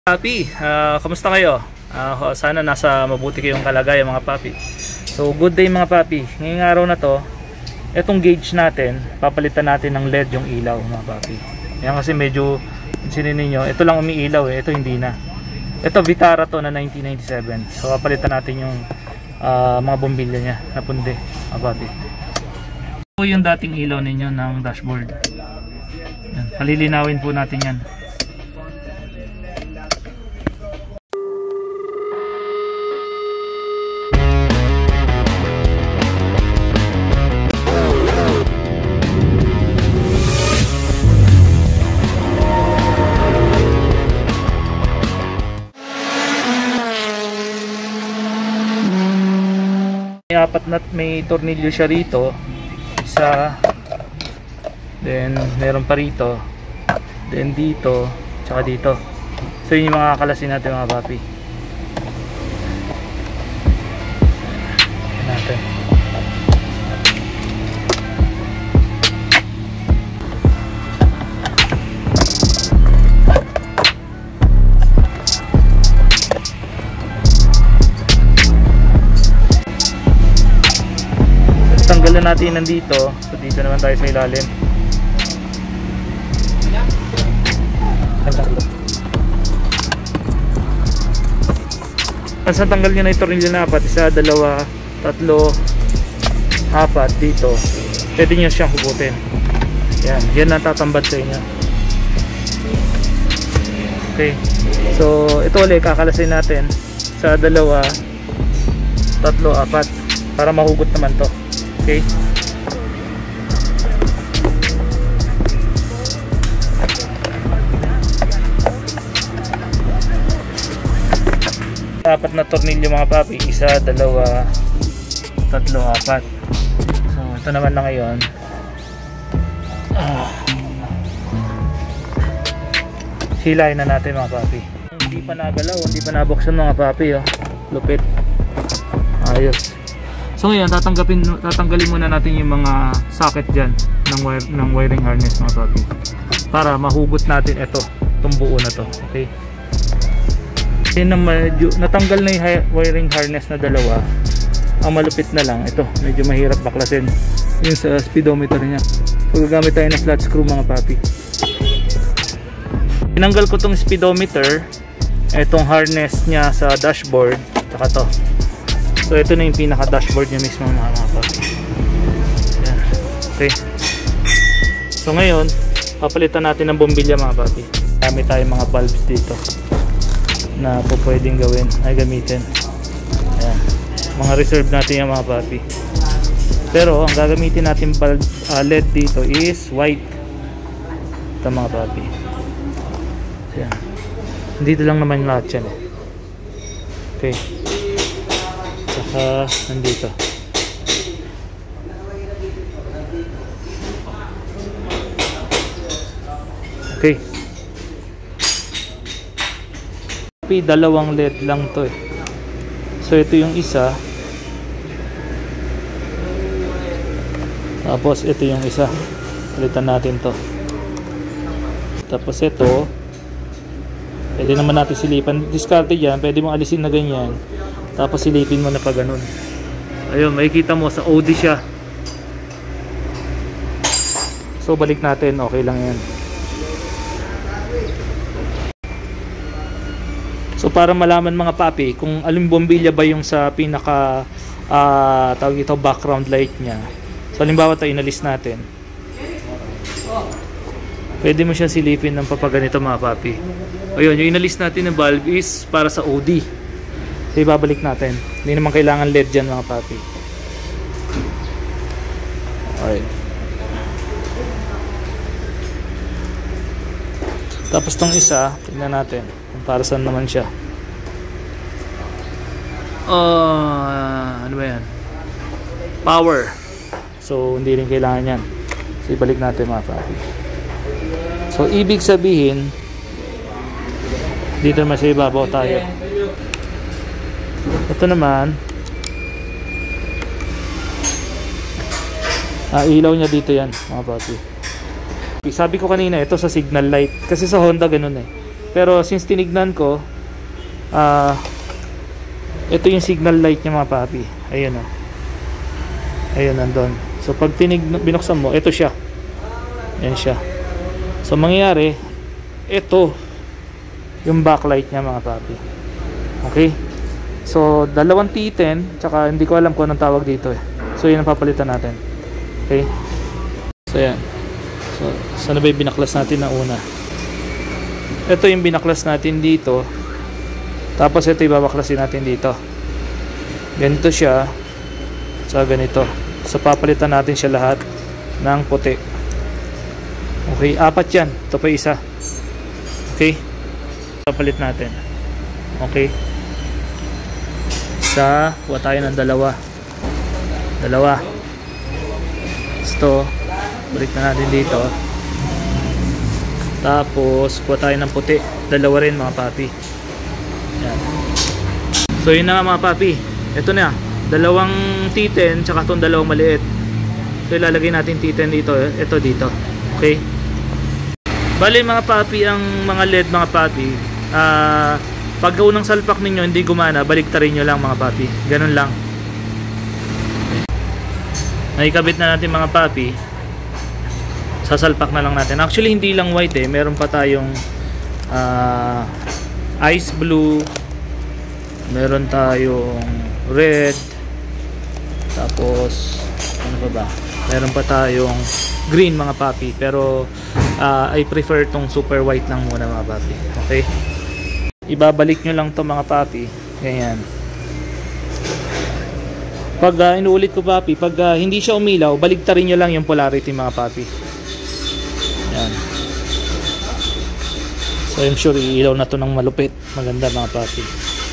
Papi, kamusta kayo? Sana nasa mabuti kayong kalagayan mga papi. So good day mga papi. Ngayong araw na to, etong gauge natin, papalitan natin ng LED yung ilaw mga papi. Yan kasi medyo, sinin ninyo, ito lang umiilaw ito hindi na. Ito Vitara to na 1997. So papalitan natin yung mga bombilya niya na pundi mga papi. Ito yung dating ilaw ninyo ng dashboard. Yan, palilinawin po natin yan. May tornilyo siya rito, isa, then meron pa rito, then dito, tsaka dito. So yun yung mga kakalasin natin mga papi. Natin. Tanggalan natin nandito. So dito naman tayo sa ilalim. Sa tanggal nyo na yung tornilyo na apat, isa, dalawa, tatlo, apat dito, pwede nyo siyang hugutin. Yan natatambad sa inyo. Okay, so ito ulit kakalasin natin sa dalawa, tatlo, apat para mahugot naman to. Okay. Apat na tornilyo mga papi, isa, dalawa, tatlo, apat. So ito naman na ngayon. Hilahin na natin mga papi. Hindi pa nagalaw, hindi pa nabuksan mga papi. Lupit. Ayos. So ngayon, tatanggalin muna natin yung mga socket dyan ng wiring harness mga papi, para mahugot natin itong buo na to. Okay. Yan na natanggal na yung wiring harness na dalawa. Ang malupit na lang, ito, medyo mahirap baklasin yung sa speedometer niya. So gagamit tayo ng flat screw mga papi. Tinanggal ko tong speedometer, itong harness niya sa dashboard, saka to. So ito na yung pinaka dashboard niya mismo mga papi. Yan. Okay. So ngayon, papalitan natin ng bombilya mga papi. Gamit tayo mga bulbs dito na po pwedeng gawin ay gamitin. Ayan. Mga reserve natin yung mga papi. Pero ang gagamitin natin bulb, LED dito is white. Ito mga papi. Ayan. Dito lang naman lahat yan. Okay. Saka nandito. Okay. Dalawang LED lang to So ito yung isa. Tapos ito yung isa. Palitan natin to. Tapos ito, pwede naman natin silipan. Diskarte yan. Pwede mong alisin na ganyan. Tapos silipin mo na pa ganun. Ayun, makikita mo sa OD siya. So balik natin, okay lang yan. So para malaman mga papi kung alin bombilya ba yung sa pinaka tawag ito background light niya. So halimbawa ito inalis natin. Pwede mo siya silipin ng papaganito mga papi. Ayun, yung inalis natin ng bulb is para sa OD. So ibabalik natin. Hindi naman kailangan LED dyan mga papi. Alright. Tapos tong isa, tingnan natin kung para saan naman siya. Ano ba yan? Power. So hindi rin kailangan yan. So ibalik natin mga papi. So ibig sabihin, dito naman sa ibabaw tayo. Ito naman, ilaw niya dito yan mga papi. Sabi ko kanina ito sa signal light, kasi sa Honda ganun Pero since tinignan ko, ito yung signal light niya mga papi. Ayun o. Ayun, nandun. So pag binuksan mo, ito siya. Yan siya. So mangyayari, ito yung backlight niya mga papi. Okay? So dalawang T10, tsaka hindi ko alam kung anong tawag dito eh. So yun ang papalitan natin. Okay? So yan. So sana ba yung binaklas natin na una? Ito yung binaklas natin dito. Tapos ito ibabaklasin natin dito. Ganito siya. So ganito. So papalitan natin siya lahat ng puti. Okay, 4 yan. Ito pa isa. Okay. Papalit natin. Okay. Isa, kuha tayo ng dalawa. Ito, balik na natin dito. Tapos kuha tayo ng puti. Dalawa rin mga papi. Yan. So yun na nga mga papi. Ito na. Dalawang T10 tsaka itong dalawang maliit. So ilalagay natin T10 dito. Ito dito. Okay. Bali mga papi, ang mga LED mga papi, pag unang salpak ninyo hindi gumana, baliktarin nyo lang mga papi. Ganun lang. Naikabit na natin mga papi. Sasalpak na lang natin. Actually hindi lang white eh. Meron pa tayong ice blue. Meron tayong red. Tapos ano pa ba? Meron pa tayong green mga papi. Pero I prefer tong super white lang muna mga papi. Okay? Ibabalik nyo lang to mga papi. Ganyan. Pag inuulit ko papi, pag hindi siya umilaw, baliktarin nyo lang yung polarity mga papi. Yan. So I'm sure iilaw na to ng malupit. Maganda mga papi.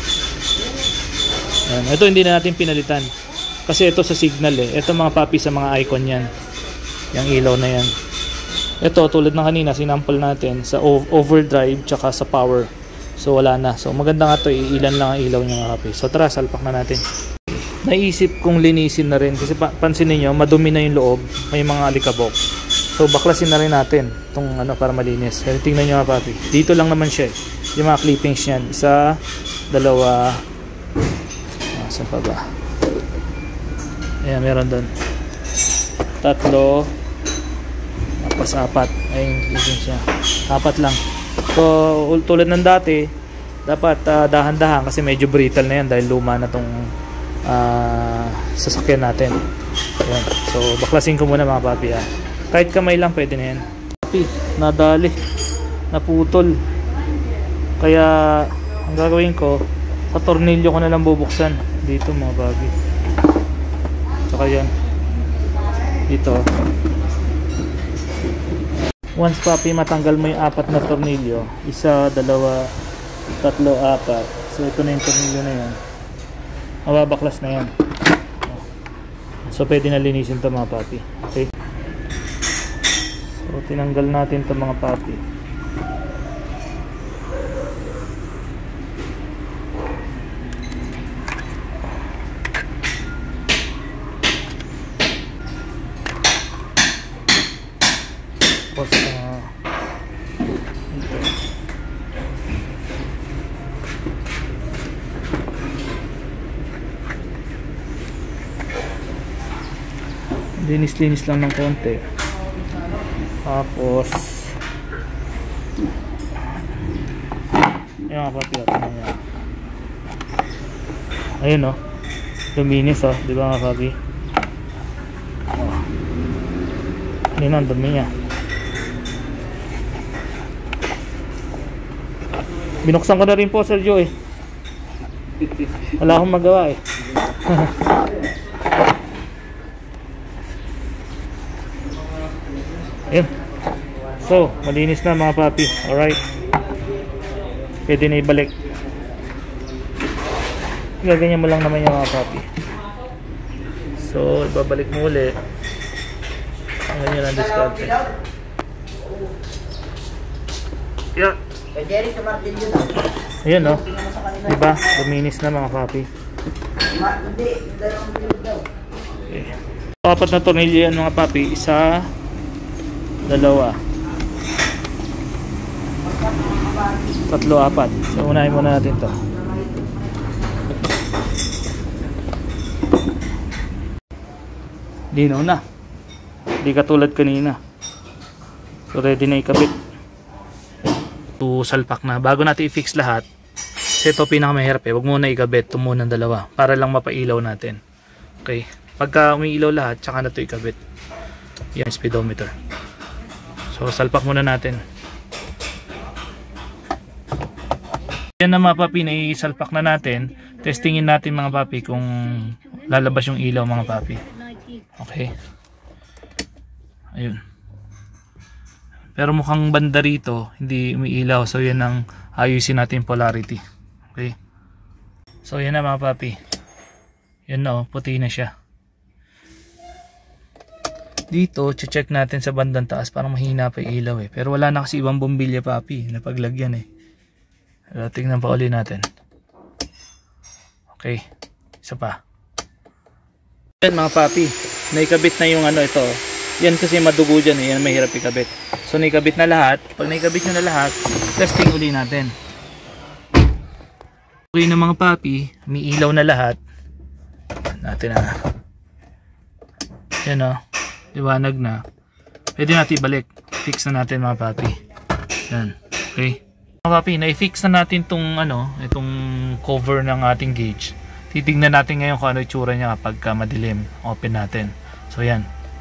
Yan. Ito hindi na natin pinalitan. Kasi ito sa signal eh. Ito mga papi sa mga icon yan. Yung ilaw na yan. Ito tulad ng kanina sinample natin sa overdrive tsaka sa power. So wala na. So maganda nga to, ilan lang ang ilaw niya mga papi. So tara, salpak na natin. Naisip kong linisin na rin kasi pansin niyo madumi na yung loob, may mga alikabok. So baklasin na rin natin itong ano para malinis. Pero tingnan niyo mga papi. Dito lang naman siya. Yung mga clippings niyan, isa, dalawa, saan pa ba? Ayan, meron doon. 3, tapos 4. Ayun, clippings niya. 4 lang. So tulad ng dati, dapat dahan-dahan kasi medyo brittle na yan dahil luma na tong sasakyan natin. Ayan. So baklasin ko muna mga papi ha. Kahit kamay lang pwede na yan. Papi, nadali, naputol. Kaya ang gagawin ko, sa tornilyo ko na lang bubuksan dito mga papi. Saka yan dito. Once papi matanggal mo yung 4 na tornilyo, 1, 2, 3, 4. So ito na yung tornilyo na yan, mababaklas na yan. So pwede na linisin to mga papi. Okay. So tinanggal natin to mga papi. Tapos linis-linis lang ng konti. Tapos yung mga papi, ayun o, luminis o, di ba mga papi? Yun ang dumi niya. Binuksan ko na rin po Sergio eh. Wala akong magawa eh. Ayun. So malinis na mga papi. Alright, pwede na ibalik. Gaganyan mo lang naman yung mga papi. So ibabalik mo ulit. Ang ganyan ang discount. Yeah. Ayan o, diba? Luminis na mga papi. Okay. 4 na tornilyo yan mga papi. 1, 2. Tatlo, apat. So unahin muna natin to. Linaw na. Hindi katulad kanina. So ready na ikabit. Salpak na. Bago natin i-fix lahat, kasi ito pinakamahirap eh. Huwag muna ikabit. Ito muna dalawa. Para lang mapailaw natin. Okay. Pagka umiilaw lahat, tsaka na ito ikabit. Yan, speedometer. So salpak muna natin. Yan na mga papi, naisalpak na natin. Testingin natin mga papi kung lalabas yung ilaw mga papi. Okay. Ayun. Pero mukhang banda rito, hindi umiilaw. So yan ang ayusin natin polarity. Okay. So yan na mga papi. Yan na, oh, puti na siya. Dito, check natin sa bandang taas. Parang mahina pa yung ilaw eh. Pero wala na kasi ibang bombilya papi. Napaglagyan eh. Tingnan pa ulit natin. Okay. Isa pa. Yan mga papi. Naikabit na yung ano ito. Yan kasi madugo dyan eh. Yan mahirap ikabit. So naikabit na lahat. Pag naikabit nyo na lahat, testing ulit natin. Okay na mga papi. May ilaw na lahat. Natin na. Yan o. Liwanag na. Pwede natin ibalik. Fix na natin mga papi. Yan. Okay. Mga papi, na-fix na natin itong cover ng ating gauge. Titignan natin ngayon kung ano itsura niya kapag madilim. Open natin. So yan.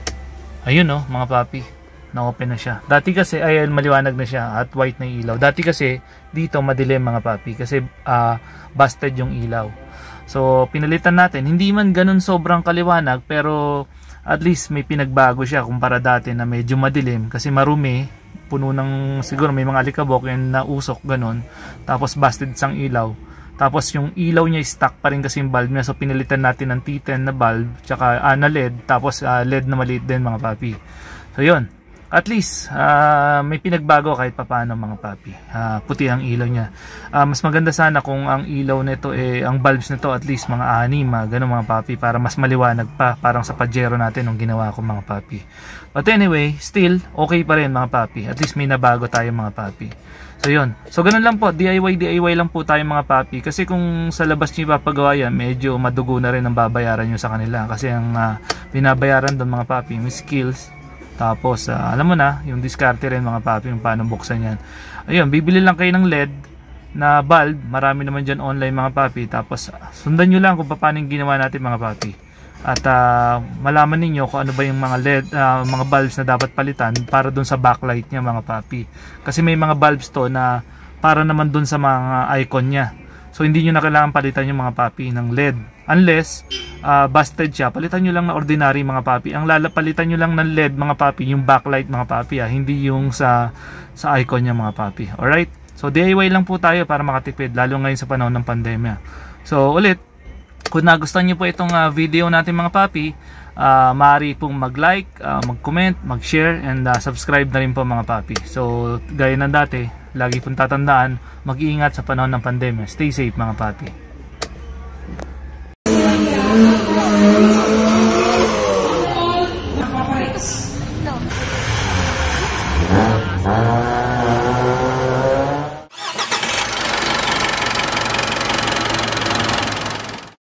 Ayun oh, mga papi. Na-open na siya. Dati kasi, ayun, maliwanag na siya at white na yung ilaw. Dati kasi, dito madilim mga papi. Kasi busted yung ilaw. So, pinalitan natin. Hindi man ganun sobrang kaliwanag, pero at least may pinagbago siya kumpara dati na medyo madilim. Kasi marumi. Puno ng, siguro may mga alikabok yung nausok ganun, tapos busted sang ilaw, tapos yung ilaw niya stuck pa rin kasi yung bulb niya. So pinalitan natin ng T10 na bulb tsaka na LED, tapos LED na maliit din mga papi. So yun, at least may pinagbago kahit papaano mga papi. Puti ang ilaw niya. Mas maganda sana kung ang ilaw nito ang bulbs nito at least mga 6 ganun mga papi, para mas maliwanag pa, parang sa Pajero natin nung ginawa ko mga papi. But anyway, still okay pa rin mga papi. At least may nabago tayo mga papi. So yun. So ganun lang po, DIY lang po tayo mga papi. Kasi kung sa labas nyo ipapagawa yan, medyo madugo na rin ang babayaran nyo sa kanila. Kasi ang binabayaran doon mga papi, may skills. Tapos alam mo na, yung diskarte rin mga papi, yung paano buksan yan. Ayun, bibili lang kayo ng LED na bulb. Marami naman dyan online mga papi. Tapos sundan nyo lang kung paano yung ginawa natin mga papi. At malaman ninyo kung ano ba yung mga LED, mga bulbs na dapat palitan para dun sa backlight niya mga papi. Kasi may mga bulbs to na para naman dun sa mga icon niya. So hindi nyo na kailangan palitan yung mga papi ng LED. Unless busted siya, palitan nyo lang na ordinary mga papi. Ang palitan nyo lang ng LED mga papi, yung backlight mga papi, hindi yung sa icon niya mga papi. Alright? So DIY lang po tayo para makatipid, lalo ngayon sa panahon ng pandemya. So ulit, kung nagustuhan nyo po itong video natin mga papi, maaari pong mag-like, mag-comment, mag-share, and subscribe na rin po mga papi. So gaya ng dati, lagi pong tatandaan, mag-iingat sa panahon ng pandemya. Stay safe mga papi.